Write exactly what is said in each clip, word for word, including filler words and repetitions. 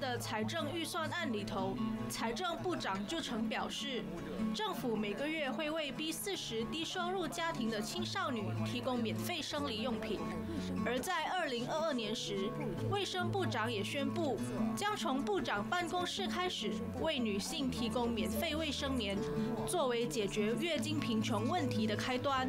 的财政预算案里头，财政部长就曾表示，政府每个月会为 B 四十 低收入家庭的青少女提供免费生理用品。而在二零二二年时，卫生部长也宣布，将从部长办公室开始为女性提供免费卫生棉，作为解决月经贫穷问题的开端。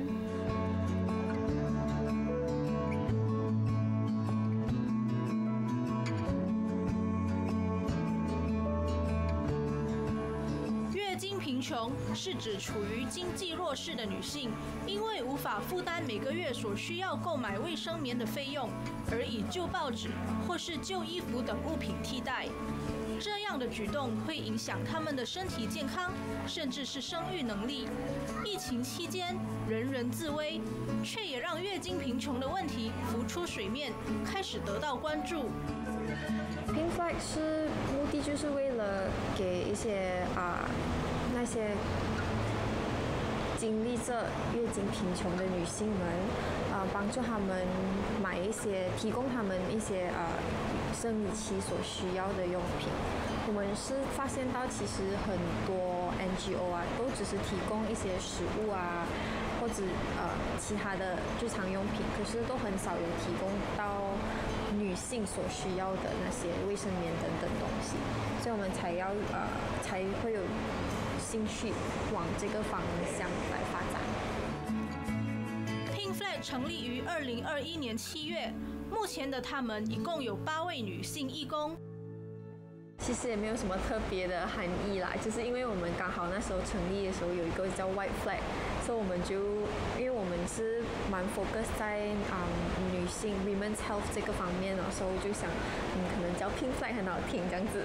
贫穷是指处于经济弱势的女性，因为无法负担每个月所需要购买卫生棉的费用，而以旧报纸或是旧衣服等物品替代。这样的举动会影响她们的身体健康，甚至是生育能力。疫情期间，人人自危，却也让月经贫穷的问题浮出水面，开始得到关注。 Pink Flag 是目的就是为了给一些啊、呃、那些经历着月经贫穷的女性们，呃，帮助她们买一些，提供她们一些呃生理期所需要的用品。我们是发现到，其实很多 N G O 啊，都只是提供一些食物啊，或者呃其他的日常用品，可是都很少有提供到女性所需要的那些卫生棉等等东西，所以我们才要呃才会有兴趣往这个方向来发展。 Pink Flag 成立于二零二一年七月，目前的他们一共有八位女性义工。 其实也没有什么特别的含义啦，就是因为我们刚好那时候成立的时候有一个叫 White Flag， 所以我们就因为我们是蛮 focus 在嗯女性 women's health 这个方面的，所以我就想嗯可能叫 Pink Flag 很好听这样子。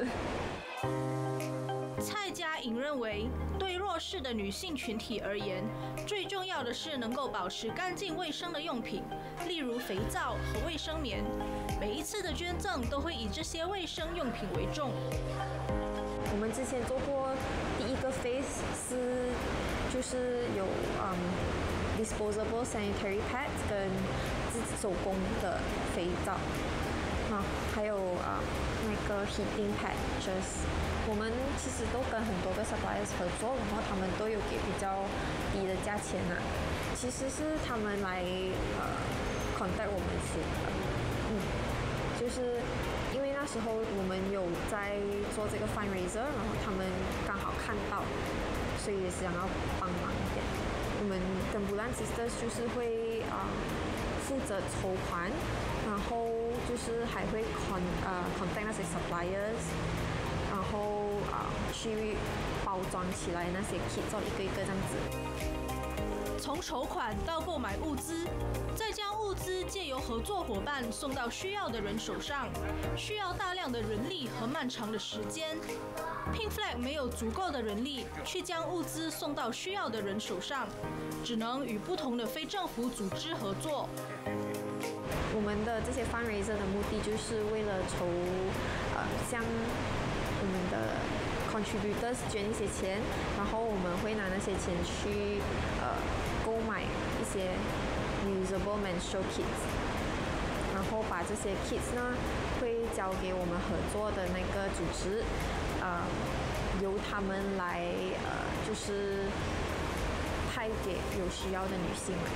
蔡佳颖认为，对弱势的女性群体而言，最重要的是能够保持干净卫生的用品，例如肥皂和卫生棉。每一次的捐赠都会以这些卫生用品为重。 我们之前做过第一个 phase 是就是有嗯 disposable sanitary pads 跟自己手工的肥皂。啊，还有啊、呃、那个 heating patches， 我们其实都跟很多个 suppliers 合作，然后他们都有给比较低的价钱啊。其实是他们来呃 contact 我们先的，嗯，就是因为那时候我们有在做这个 fundraiser， 然后他们刚好看到，所以也想要帮忙一点。我们跟 Bulan Sisters 就是会啊、呃、负责筹款。然后就是还会 con 呃 contact 那些 suppliers， 然后啊、呃、去包装起来那些 kit， 做一个一个这样子。 从筹款到购买物资，再将物资借由合作伙伴送到需要的人手上，需要大量的人力和漫长的时间。Pink Flag 没有足够的人力去将物资送到需要的人手上，只能与不同的非政府组织合作。 我们的这些 fundraiser 的目的就是为了筹，呃，向我们的 contributors 捐一些钱，然后我们会拿那些钱去呃购买一些 reusable menstrual kits， 然后把这些 kits 呢会交给我们合作的那个组织，呃，由他们来呃就是派给有需要的女性们。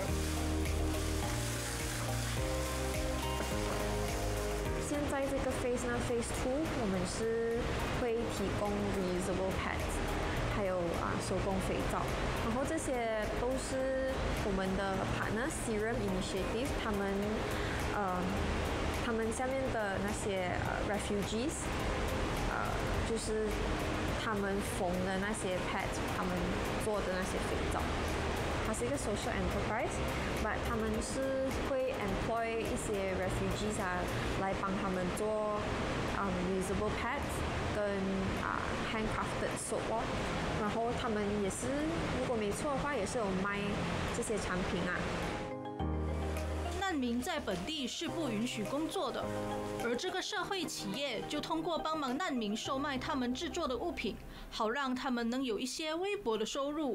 现在这个 phase 呢 ，phase two， 我们是会提供 reusable pads， 还有啊手工肥皂，然后这些都是我们的 partner Serum Initiative， 他们呃他们下面的那些呃 refugees， 呃就是他们缝的那些 pads， 他们做的那些肥皂。它是一个 social enterprise，but 他们是会 employ 一些 refugees 啊，来帮他们做嗯 reusable pads 跟啊 handcrafted soap 哦，然后他们也是，如果没错的话，也是有卖这些产品啊。 难民在本地是不允许工作的，而这个社会企业就通过帮忙难民售卖他们制作的物品，好让他们能有一些微薄的收入。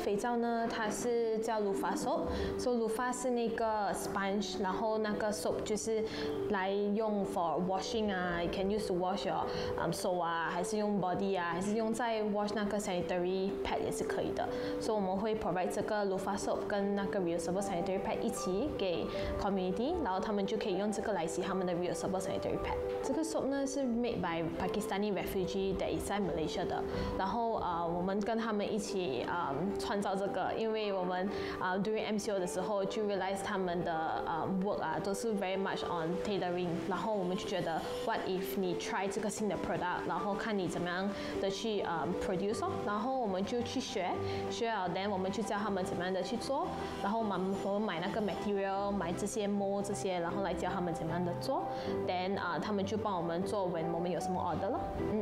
肥皂呢，它是叫 Loofah soap， 所以 Loofah 是那个 sponge， 然后那个 soap 就是来用 for washing 啊 ，you can use to wash your um, 手啊，还是用 body 啊，还是用在 wash 那个 sanitary pad 也是可以的。所以我们会 provide 这个 Loofah soap 跟那个 reusable sanitary pad 一起给 community， 然后他们就可以用这个来洗他们的 reusable sanitary pad。这个 soap 呢是 made by Pakistani refugee that is 在 Malaysia 的，然后呃我们跟他们一起呃创造这个，因为我们呃 during M C O 的时候就 realize 他们的呃 work 啊都是 very much on tailoring， 然后我们就觉得 what if 你 try 这个新的 product， 然后看你怎么样的去呃 produce 哦，然后我们就去学，学了 then 我们就教他们怎么样的去做，然后我们我们买那个 material， 买这些 mold 这些，然后来教他们怎么样的做 ，then 啊、呃、他们就帮我们做 when 我们有什么 order 咯，嗯。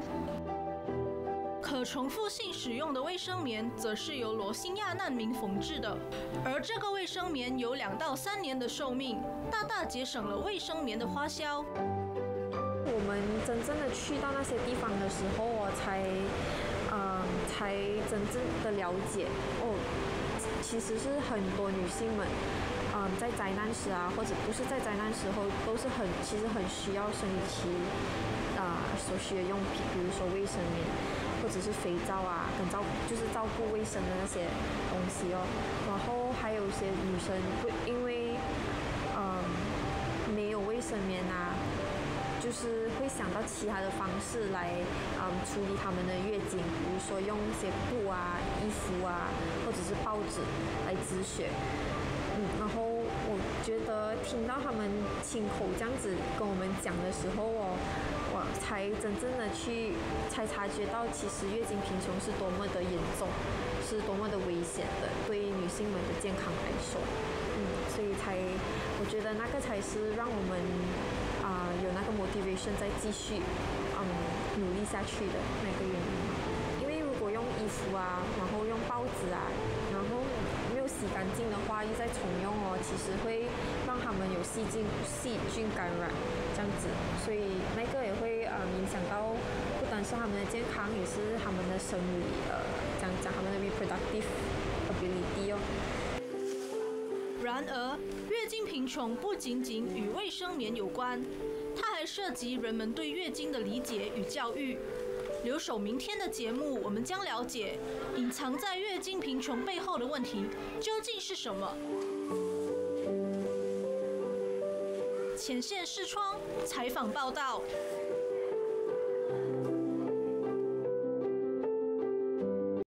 可重复性使用的卫生棉则是由罗兴亚难民缝制的，而这个卫生棉有两到三年的寿命，大大节省了卫生棉的花销。 我们真正的去到那些地方的时候，我才，嗯，才真正的了解哦，其实是很多女性们，嗯，在灾难时啊，或者不是在灾难时候，都是很其实很需要生理期啊、呃、所需的用品，比如说卫生棉，或者是肥皂啊，跟照就是照顾卫生的那些东西哦。然后还有一些女生会因为嗯没有卫生棉啊。就是会想到其他的方式来，嗯，处理他们的月经，比如说用一些布啊、衣服啊，或者是报纸来止血。嗯，然后我觉得听到他们亲口这样子跟我们讲的时候哦，我才真正的去才察觉到，其实月经贫穷是多么的严重，是多么的危险的，对女性们的健康来说。嗯，所以才我觉得那个才是让我们。啊、呃，有那个 motivation 再继续，嗯，努力下去的那个原因。因为如果用衣服啊，然后用报纸啊，然后没有洗干净的话，又再重用哦，其实会让他们有细菌细菌感染这样子，所以那个也会呃影响到不单是他们的健康，也是他们的生理呃，讲讲他们的 reproductive ability 哦。 然而，月经贫穷不仅仅与卫生棉有关，它还涉及人们对月经的理解与教育。留守明天的节目，我们将了解隐藏在月经贫穷背后的问题究竟是什么。前线视窗采访报道。